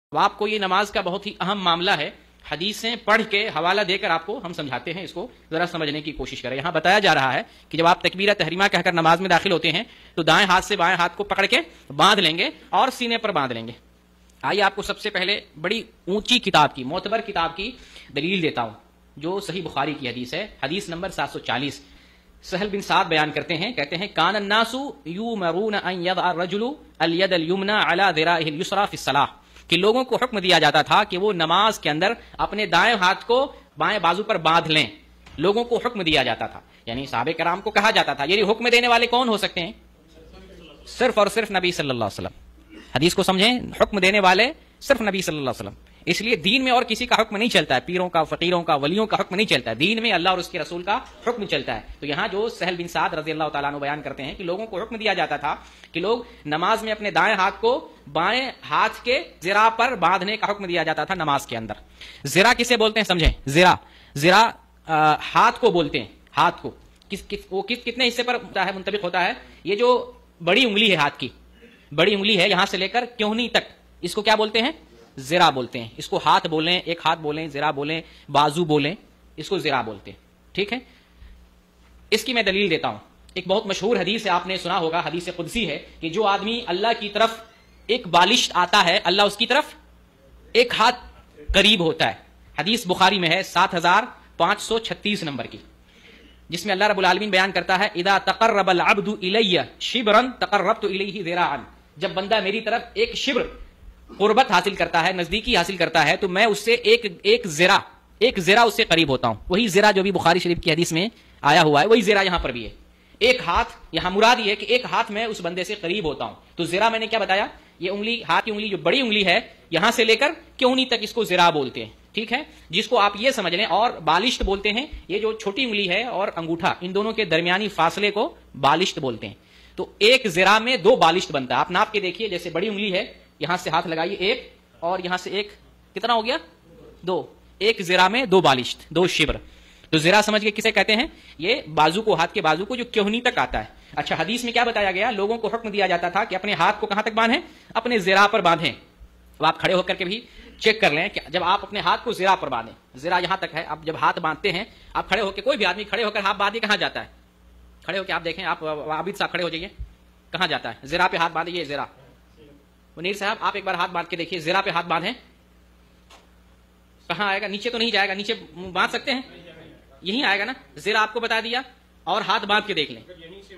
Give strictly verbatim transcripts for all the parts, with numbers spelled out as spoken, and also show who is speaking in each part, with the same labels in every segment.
Speaker 1: اب آپ کو یہ نماز کا بہت ہی اہم معاملہ ہے، حدیثیں پڑھ کے حوالہ دے کر آپ کو ہم سمجھاتے ہیں، اس کو ذرا سمجھنے کی کوشش کریں۔ یہاں بتایا جا رہا ہے کہ جب آپ تکبیرہ تحریمہ کہہ کر نماز میں داخل ہوتے ہیں تو دائیں ہاتھ سے بائیں ہاتھ کو پکڑ کے باندھ لیں گے اور سینے پر باندھ لیں گے۔ آئیے آپ کو سب سے پہلے بڑی اونچی کتاب کی، معتبر کتاب کی دلیل دیتا ہوں، جو صحیح بخاری کی حدیث ہے، حدیث نمبر سات سو چالیس۔ سہل بن سعد بیان کرتے ہیں، کہتے ہیں کان الناس یؤمرون ان یضع الرجل الید الیمنى علی ذراعہ الیسری فی الصلاۃ، کہ لوگوں کو حکم دیا جاتا تھا کہ وہ نماز کے اندر اپنے دائیں ہاتھ کو بائیں بازو پر باندھ لیں، لوگوں کو حکم دیا جاتا تھا، یعنی صحابہ کرام کو کہا جاتا تھا۔ یہ حکم دینے والے کون ہو سکتے ہیں؟ صرف اور صرف نبی صلی اللہ علیہ وسلم۔ حدیث کو سمجھیں، حکم دینے والے صرف نبی صلی اللہ علیہ وسلم۔ اس لیے دین میں اور کسی کا حکم نہیں چلتا ہے، پیروں کا، فقیروں کا، ولیوں کا حکم نہیں چلتا ہے، دین میں اللہ اور اس کے رسول کا حکم چلتا ہے۔ تو یہاں جو سہل بن سعد رضی اللہ تعالیٰ عنہ بیان کرتے ہیں کہ لوگوں کو حکم دیا جاتا تھا کہ لوگ نماز میں اپنے دائیں ہاتھ کو بائیں ہاتھ کے زرا پر باندھنے کا حکم دیا جاتا تھا نماز کے اندر۔ زرا کسے بولتے ہیں سمجھیں؟ زرا زرا ہاتھ کو بولتے ہیں، ہاتھ کو کس کس وہ کس کتنے حصے پر ہوتا ہے، منطبق ہوتا ہے؟ یہ جو بڑی انگلی ہے ہاتھ کی، بڑی انگلی ہے یہاں سے لے کر کہنی تک، اس کو کیا بولتے ہیں؟ زرا بولتے ہیں۔ اس کو ہاتھ بولیں، ایک ہاتھ بولیں، زرا بولیں، بازو بولیں، اس کو زرا بولتے ہیں، ٹھیک ہے؟ اس کی میں دلیل دیتا ہوں۔ ایک بہت مشہور حدیث ہے، آپ نے سنا ہوگا، حدیث قدسی ہے کہ جو آدمی اللہ کی طرف ایک بالشت آتا ہے، اللہ اس کی طرف ایک ہاتھ قریب ہوتا ہے۔ حدیث بخاری میں ہے سات ہزار پانچ سو چھتیس نمبر کی، جس میں اللہ رب العالمین بیان کرتا ہے اذا تقرب العبد الی شبرا تقربت الیہ ذراعا، جب بندہ میری طرف ایک شبر قربت حاصل کرتا ہے، نزدیکی حاصل کرتا ہے، تو میں اس سے ایک ایک زرا ایک زرا اس سے قریب ہوتا ہوں۔ وہی زرا جو بھی بخاری شریف کی حدیث میں آیا ہوا ہے، وہی زرا یہاں پر بھی ہے۔ ایک ہاتھ، یہاں مراد یہ ہے کہ ایک ہاتھ میں اس بندے سے قریب ہوتا ہوں۔ تو زرا میں نے کیا بتایا؟ یہ انگلی، ہاتھ کی انگلی جو بڑی انگلی ہے، یہاں سے لے کر کہنی تک اس کو زرا بولتے ہیں، ٹھیک ہے؟ جس کو آپ یہ سمجھ لیں، اور بالشت بولتے ہیں، یہ جو چھوٹی انگلی ہے اور انگوٹھا، ان دونوں کے درمیانی فاصلے کو بالشت بولتے ہیں۔ تو ایک زرا میں دو بالشت بنتا ہے۔ آپ ناپ کے دیکھیے، جیسے بڑی انگلی ہے، یہاں سے ہاتھ لگائیے ایک، اور یہاں سے ایک، کتنا ہو گیا؟ دو۔ ایک زرا میں دو بالشت، دو شبر۔ تو زرا سمجھ کے کسے کہتے ہیں؟ یہ بازو کو، ہاتھ کے بازو کو جو کہنی تک آتا ہے۔ اچھا، حدیث میں کیا بتایا گیا؟ لوگوں کو حکم دیا جاتا تھا کہ اپنے ہاتھ کو کہاں تک باندھیں؟ اپنے زرا پر باندھیں۔ اب آپ کھڑے ہو کر کے بھی چیک کر لیں کہ جب آپ اپنے ہاتھ کو زرا پر باندھیں، زرا یہاں تک ہے، اب جب ہاتھ باندھتے ہیں، آپ کھڑے ہو کے، کوئی بھی آدمی کھڑے ہو کر ہاتھ باندھے کہاں جاتا ہے؟ کھڑے ہو کے آپ دیکھیں، آپ عابد صاحب کھڑے ہو جائیے، کہاں جاتا ہے؟ زرا پہ ہاتھ باندھے، یہ زرا۔ منیر صاحب آپ ایک بار ہاتھ باندھ کے دیکھیے، زرا پہ ہاتھ باندھیں، کہاں آئے گا؟ نیچے تو نہیں جائے گا، نیچے باندھ سکتے ہیں، یہیں آئے گا نا؟ زرا آپ کو بتا دیا، اور ہاتھ باندھ کے دیکھ لیں۔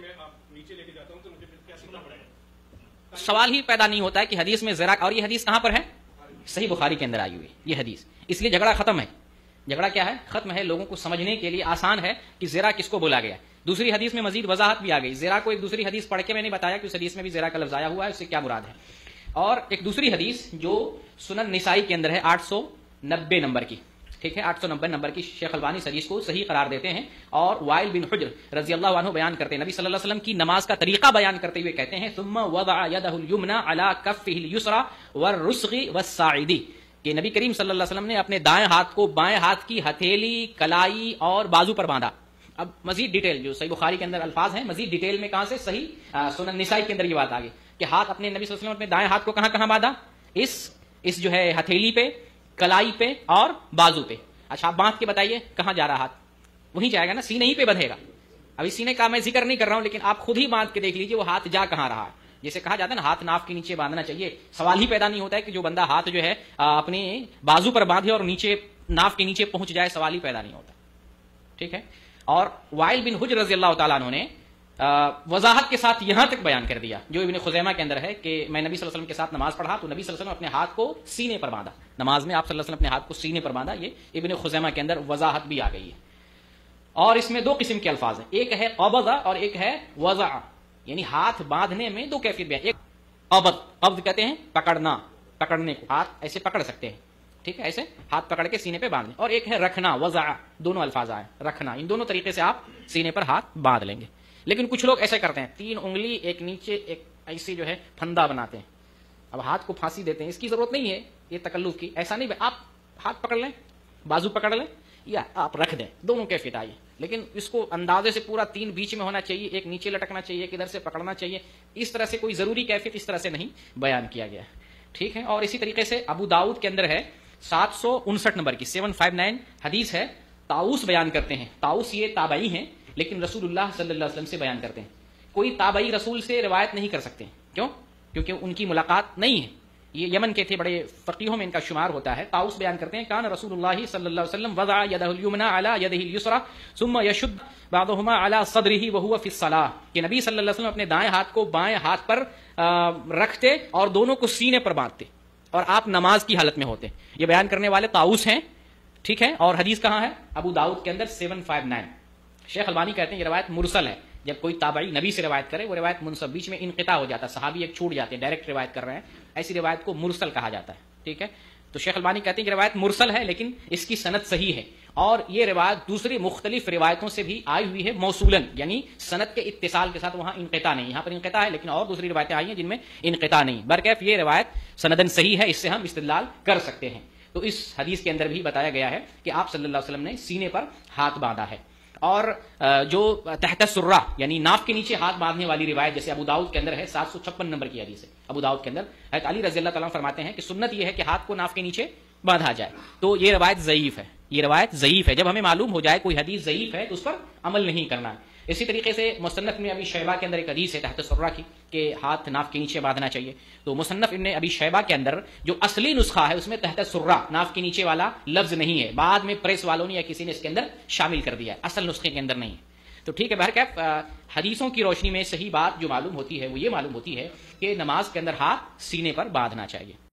Speaker 1: سوال ہی پیدا نہیں ہوتا ہے کہ حدیث میں زرا، اور یہ حدیث کہاں پر ہے؟ صحیح بخاری کے اندر آئی ہوئی یہ حدیث۔ اس لیے جھگڑا ختم ہے، جھگڑا کیا ہے؟ ختم ہے۔ لوگوں کو سمجھنے کے لیے آسان ہے کہ زرا کس کو بولا گیا۔ دوسری حدیث میں مزید وضاحت بھی آ گئی۔ زرا کو ایک دوسری حدیث پڑھ کے میں نے بتایا کہ اس حدیث میں بھی زرا کا لفظ آیا ہوا ہے، اس سے کیا مراد ہے۔ اور ایک دوسری حدیث جو سنن نسائی کے اندر ہے، آٹھ سو نبے نمبر کی، ٹھیک ہے، آٹھ سو نبے نمبر کی، شیخ البانی اس حدیث کو صحیح قرار دیتے ہیں، اور وائل بن حجر رضی اللہ عنہ بیان کرتے ہیں، نبی صلی اللہ علیہ وسلم کی نماز کا طریقہ بیان کرتے ہوئے کہتے ہیں ثم وضع يده اليمنى على كفه اليسرى والرسغ والساعد، کہ نبی کریم صلی اللہ علیہ وسلم نے اپنے دائیں ہاتھ کو بائیں ہاتھ کی ہتھیلی، کلائی اور بازو پر باندھا۔ اب مزید ڈیٹیل جو صحیح بخاری کے اندر الفاظ ہیں، مزید ڈیٹیل میں کہاں سے؟ صحیح سنن نسائی کے اندر یہ بات آ گئی کہ ہاتھ اپنے نبی صلی اللہ علیہ وسلم اپنے دائیں ہاتھ کو کہاں کہاں باندھا؟ اس اس جو ہے ہتھیلی پہ، کلائی پہ اور بازو پہ۔ اچھا، آپ باندھ کے بتائیے کہاں جا رہا ہاتھ؟ وہیں جائے گا نا، سینے ہی پہ بندھے گا۔ ابھی سینے کا میں ذکر نہیں کر رہا ہوں، لیکن آپ خود ہی باندھ کے دیکھ لیجیے وہ ہاتھ جا کہاں رہا ہے۔ جیسے کہا جاتا ہے نا، ہاتھ ناف کے نیچے باندھنا چاہیے، سوال ہی پیدا نہیں ہوتا ہے کہ جو بندہ ہاتھ جو ہے اپنے بازو پر باندھے اور نیچے ناف کے نیچے پہنچ جائے، سوال ہی پیدا نہیں ہوتا، ٹھیک ہے۔ اور وائل بن حجر رضی اللہ تعالیٰ عنہ نے وضاحت کے ساتھ یہاں تک بیان کر دیا، جو ابن خزیمہ کے اندر ہے، کہ میں نبی صلی اللہ علیہ وسلم کے ساتھ نماز پڑھا تو نبی صلی اللہ علیہ وسلم اپنے ہاتھ کو سینے پر باندھا، نماز میں آپ صلی اللہ علیہ وسلم اپنے ہاتھ کو سینے پر باندھا۔ یہ ابن خزیمہ کے اندر وضاحت بھی آ گئی ہے۔ اور اس میں دو قسم کے الفاظ ہیں، ایک ہے قبضہ اور ایک ہے وضع، یعنی ہاتھ باندھنے میں دو کیفیت بھی ہے۔ ایک قبض، قبض کہتے ہیں پکڑنا، پکڑنے کو، ہاتھ ایسے پکڑ سکتے ہیں، ٹھیک ہے، ایسے ہاتھ پکڑ کے سینے پہ باندھنے، اور ایک ہے رکھنا، وضع، دونوں الفاظ آئے، رکھنا، ان دونوں طریقے سے آپ سینے پر ہاتھ باندھ لیں گے۔ لیکن کچھ لوگ ایسے کرتے ہیں، تین انگلی ایک نیچے ایک ایسی جو ہے پھندا بناتے ہیں، اب ہاتھ کو پھانسی دیتے ہیں۔ اس کی ضرورت نہیں ہے یہ تکلف کی، ایسا نہیں، آپ ہاتھ پکڑ لیں، بازو پکڑ لیں، یا آپ رکھ دیں، دونوں کیفیت آئی، لیکن اس کو اندازے سے پورا تین بیچ میں ہونا چاہیے، ایک نیچے لٹکنا چاہیے، ایک ادھر سے پکڑنا چاہیے، اس طرح سے کوئی ضروری کیفیت اس طرح سے نہیں بیان کیا گیا۔ ٹھیک ہے. اور اسی طریقے سے ابو داؤد کے اندر ہے سات سو انسٹھ نمبر کی سیون فائیو نائن حدیث ہے. طاؤس بیان کرتے ہیں, طاؤس یہ تابعی ہیں لیکن رسول اللہ صلی اللہ علیہ وسلم سے بیان کرتے ہیں. کوئی تابعی رسول سے روایت نہیں کر سکتے. کیوں؟ کیونکہ ان کی ملاقات نہیں ہے. یہ یمن کے تھے, بڑے فقیہوں میں ان کا شمار ہوتا ہے. طاؤس بیان کرتے ہیں کان رسول اللہ صلی اللہ علیہ وسلم وضع یدہ الیمنی علی یدہ الیسری ثم یشد بعضهما علی صدرہ وہو فی الصلاۃ, کہ نبی صلی اللہ علیہ وسلم اپنے دائیں ہاتھ کو بائیں ہاتھ پر رکھتے اور دونوں کو سینے پر باندھتے اور آپ نماز کی حالت میں ہوتے. یہ بیان کرنے والے طاؤس ہیں. ٹھیک ہے. اور حدیث کہاں ہے؟ ابو داؤد کے اندر سیون فائیو نائن. شیخ البانی کہتے ہیں یہ روایت مرسل ہے. جب کوئی تابعی نبی سے روایت کرے وہ روایت منسب, بیچ میں انقطاع ہو جاتا ہے, صحابی ایک چھوٹ جاتے ہیں, ڈائریکٹ روایت کر رہے ہیں, ایسی روایت کو مرسل کہا جاتا ہے. ٹھیک ہے. تو شیخ البانی کہتے ہیں کہ روایت مرسل ہے لیکن اس کی سند صحیح ہے, اور یہ روایت دوسری مختلف روایتوں سے بھی آئی ہوئی ہے موصولن, یعنی سند کے اتصال کے ساتھ. وہاں انقطاع نہیں, یہاں پر انقطاع ہے لیکن اور دوسری روایتیں آئی ہیں جن میں انقطاع نہیں. برکیف یہ روایت سندن صحیح ہے, اس سے ہم استدلال کر سکتے ہیں. تو اس حدیث کے اندر بھی بتایا گیا ہے کہ آپ صلی اللہ علیہ وسلم نے سینے پر ہاتھ باندھا ہے. اور جو تحت السرہ یعنی ناف کے نیچے ہاتھ باندھنے والی روایت جیسے ابو داؤد کے اندر ہے سات سو چھپن نمبر کی حدیث ہے. ابو داؤد کے اندر حضرت علی رضی اللہ تعالیٰ فرماتے ہیں کہ سنت یہ ہے کہ ہاتھ کو ناف کے نیچے باندھا جائے. تو یہ روایت ضعیف ہے, یہ روایت ضعیف ہے. جب ہمیں معلوم ہو جائے کوئی حدیث ضعیف ہے تو اس پر عمل نہیں کرنا ہے. اسی طریقے سے مصنف میں ابی شیبہ کے اندر ایک حدیث ہے تحت السرہ کی کہ ہاتھ ناف کے نیچے باندھنا چاہیے. تو مصنف ابن ابی شیبہ کے اندر جو اصلی نسخہ ہے اس میں تحت السرہ ناف کے نیچے والا لفظ نہیں ہے, بعد میں پریس والوں نے یا کسی نے اس کے اندر شامل کر دیا ہے, اصل نسخے کے اندر نہیں ہے. تو ٹھیک ہے. بہرکیف حدیثوں کی روشنی میں صحیح بات جو معلوم ہوتی ہے وہ یہ معلوم ہوتی ہے کہ نماز کے اندر ہاتھ سینے پر باندھنا چاہیے.